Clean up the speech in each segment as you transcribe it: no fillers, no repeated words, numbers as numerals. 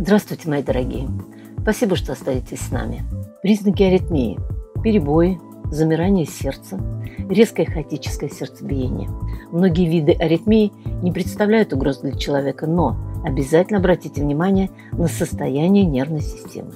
Здравствуйте, мои дорогие! Спасибо, что остаетесь с нами. Признаки аритмии: перебои, замирание сердца, резкое хаотическое сердцебиение. Многие виды аритмии не представляют угроз для человека, но обязательно обратите внимание на состояние нервной системы.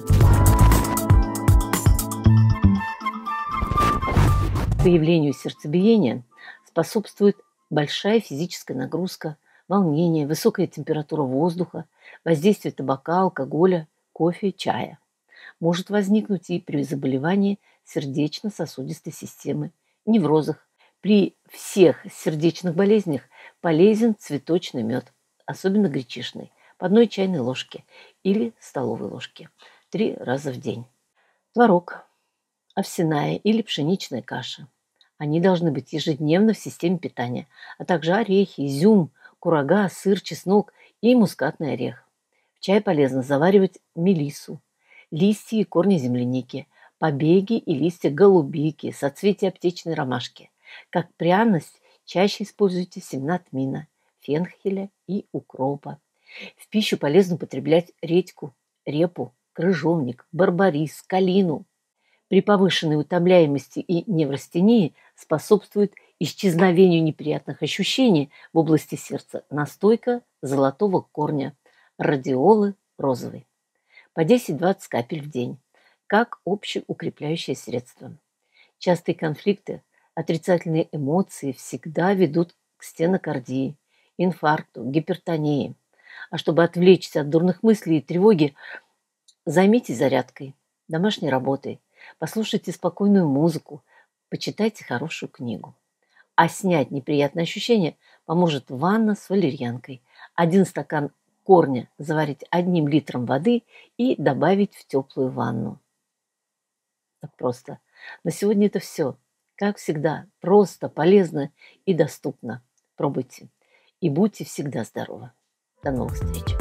Появлению сердцебиения способствует большая физическая нагрузка, волнение, высокая температура воздуха, воздействие табака, алкоголя, кофе, чая. Может возникнуть и при заболевании сердечно-сосудистой системы, неврозах. При всех сердечных болезнях полезен цветочный мед, особенно гречишный, по 1 чайной ложке или столовой ложке 3 раза в день. Творог, овсяная или пшеничная каша. Они должны быть ежедневно в системе питания, а также орехи, изюм, курага, сыр, чеснок и мускатный орех. В чай полезно заваривать мелиссу, листья и корни земляники, побеги и листья голубики, соцветия аптечной ромашки. Как пряность чаще используйте семена тмина, фенхеля и укропа. В пищу полезно употреблять редьку, репу, крыжовник, барбарис, калину. При повышенной утомляемости и неврастении способствует исчезновению неприятных ощущений в области сердца настойка золотого корня, радиолы розовой, по 10-20 капель в день, как общеукрепляющее средство. Частые конфликты, отрицательные эмоции всегда ведут к стенокардии, инфаркту, гипертонии. А чтобы отвлечься от дурных мыслей и тревоги, займитесь зарядкой, домашней работой, послушайте спокойную музыку, почитайте хорошую книгу. А снять неприятные ощущения поможет ванна с валерьянкой. 1 стакан корня заварить 1 литром воды и добавить в теплую ванну. Так просто. На сегодня это все. Как всегда, просто, полезно и доступно. Пробуйте. И будьте всегда здоровы. До новых встреч.